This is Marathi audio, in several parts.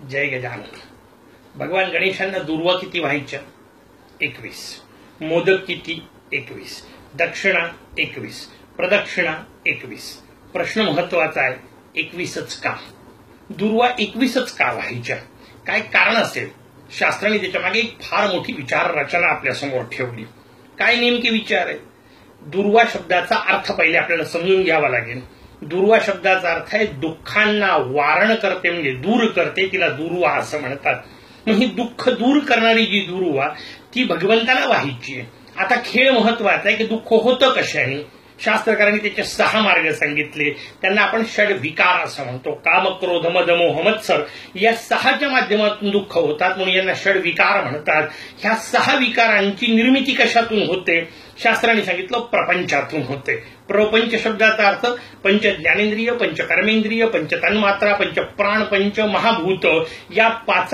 जय गजानन। भगवान गणेशांना दुर्वा किती व्हायच्या? 21. मोदक किती? 21. दक्षिणा 21. प्रदक्षिणा 21. प्रश्न महत्वाचा आहे, 21च का? दुर्वा 21च का व्हायच्या? काय कारण असेल? शास्त्राने त्याच्या मागे एक फार मोठी विचार रचना आपल्या समोर ठेवली. काय नेमके विचार आहे? दुर्वा शब्दाचा अर्थ पहिले आपल्याला समजून घ्यावा लागेल. दुर्वा शब्दाचा अर्थ आहे दुःखांना वारण करते, म्हणजे दूर करते, तिला दुर्वा असं म्हणतात. मग ही दुःख दूर करणारी जी दुर्वा ती भगवंताला व्हायची आहे. आता खेळ महत्वाचा आहे की दुःख होतं कशाने? शास्त्रकारांनी त्याचे 6 मार्ग सांगितले. त्यांना आपण षड्विकार असं म्हणतो. काम, क्रोध, मद, मोह, मत्सर या 6च्या माध्यमातून दुःख होतात, म्हणून यांना षड्विकार म्हणतात. ह्या 6 विकारांची निर्मिती कशातून होते? शास्त्राने सांगितलं प्रपंचातून होते. प्रपंच शब्दाचा अर्थ पंच ज्ञानेंद्रिय, पंच कर्मेंद्रिय, पंच तन्मात्रा, पंच प्राण, पंच महाभूत या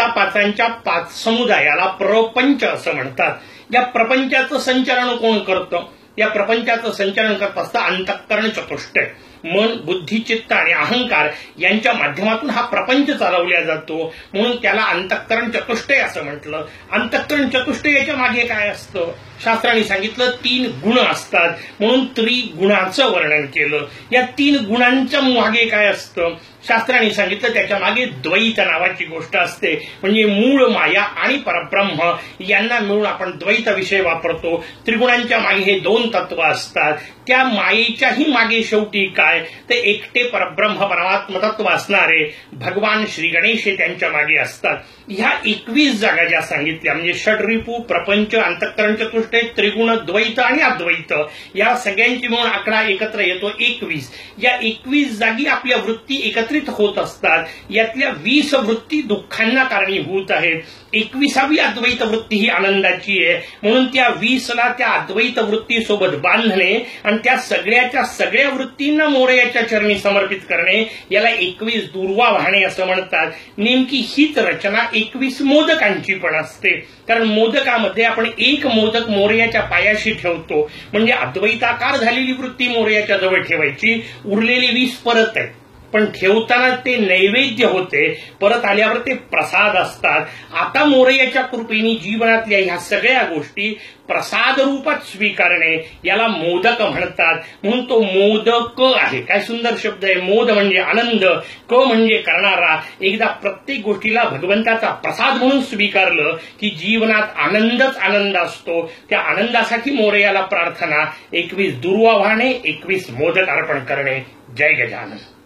5 समुदायाला प्रपंच असं म्हणतात. या प्रपंचाचं संचलन कोण करतं? या प्रपंचाचं संचालन करत असता अंतःकरण चतुष्टय, मन, बुद्धी, चित्त आणि अहंकार यांच्या माध्यमातून हा प्रपंच चालवला जातो, म्हणून त्याला अंतःकरण चतुष्टय असं म्हटलं. अंतःकरण चतुष्टय याच्या मागे काय असतं? शास्त्राने सांगितलं 3 गुण असतात, म्हणून त्रिगुणाचं वर्णन केलं. या 3 गुणांच्या मागे काय असतं? शास्त्राने सांगितलं त्याच्या मागे द्वैत नावाची गोष्ट असते, म्हणजे मूळ माया आणि परब्रह्म यांना मिळून आपण द्वैत विषय वापरतो. त्रिगुणांच्या मागे हे 2 तत्व असतात. त्या मायेच्याही मागे शेवटी काय? ते एकटे परब्रह्म परमात्म तत्व असणारे भगवान श्री गणेश त्यांच्या मागे असतात. ह्या 21 जागा ज्या सांगितल्या, म्हणजे षड्रिपू, प्रपंच, अंतःकरण चतुष्टय, त्रिगुण, द्वैत आणि अद्वैत, या सगळ्यांची मिळून आकडा एकत्र येतो 21. या 21 जागी आपल्या वृत्ती एकत्रित होत असतात. यातल्या 20 वृत्ती दुःखांना कारणीभूत आहेत. 21वी अद्वैत वृत्ती ही आनंदाची आहे, म्हणून त्या 20ला त्या अद्वैत वृत्ती सोबत बांधणे आणि त्या सगळ्याच्या सगळ्या वृत्तींना मोरयाच्या चरणी समर्पित करणे, याला 21 दुर्वा वाहणे असं म्हणतात. नेमकी हीच रचना 21 मोदकांची पण असते. कारण मोदकामध्ये आपण एक मोदक मोरयाच्या पायाशी ठेवतो, म्हणजे अद्वैताकार झालेली वृत्ती मोरयाच्या जवळ ठेवायची, उरलेले 20 परत आहेत. पण ठेवताना ते नैवेद्य होते, परत आल्यावर ते प्रसाद असतात. आता मोरयाच्या कृपेने जीवनातल्या ह्या सगळ्या गोष्टी प्रसाद रूपात स्वीकारणे, याला मोदक म्हणतात. म्हणून तो मोदक आहे. काय सुंदर शब्द आहे. मोद म्हणजे आनंद, क म्हणजे करणारा. एकदा प्रत्येक गोष्टीला भगवंताचा प्रसाद म्हणून स्वीकारलं की जीवनात आनंदच आनंद असतो. त्या आनंदासाठी मोरयाला प्रार्थना. 21 दुर्वा वाहणे, 21 मोदक अर्पण करणे. जय गजानन.